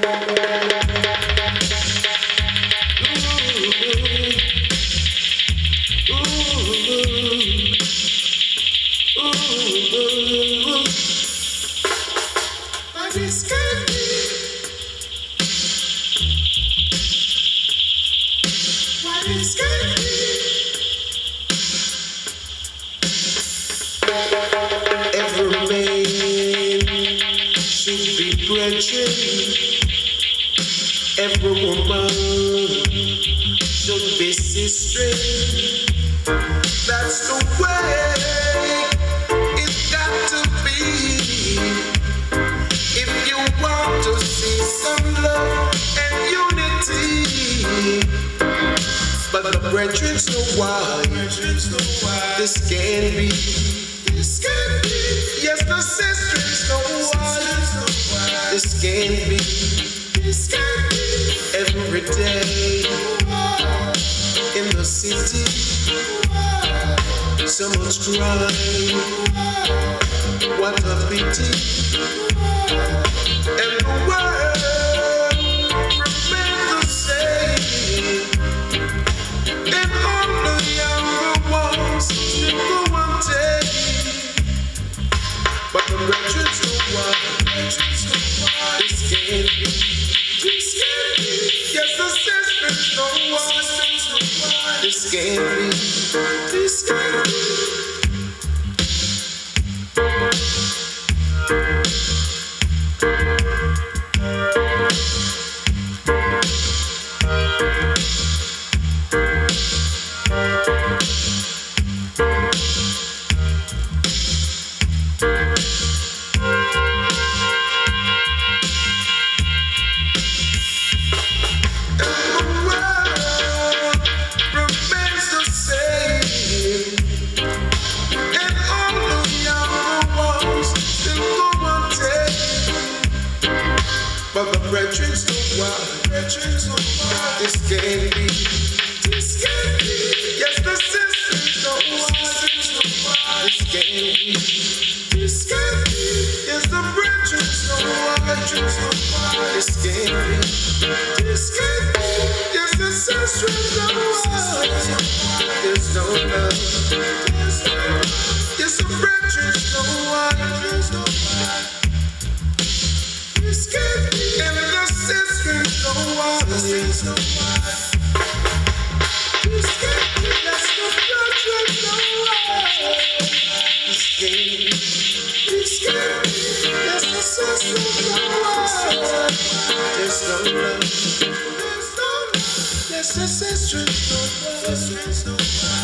Every woman should be sister. That's the way it's got to be. If you want to see some love and unity, but the brethren's no why. This can't be. This can't be. Yes, the sisters know why. This can't be. This can't be. Every day in the city, so much crime. What a pity. And the world remains the same. And all the younger ones still go untamed. But the wretched know why. This can't be. This can't be. Yes, the sisters know why. This can't be. This can't be. But the brethren's no why. This can't be. This can't be. Yes, the sisters know why. This can't be. This can't be. Yes, the brethren's know why. This can't be. This can't be. Yes, the sisters know why. There's no love. Yes, the brethren's know why. This can't be. And the sisters know why. This can't be. Yes, the brethren know why. This can't be. This can't be. Yes, the sisters know why. There's no love. There's no love. Yes, the sisters know why.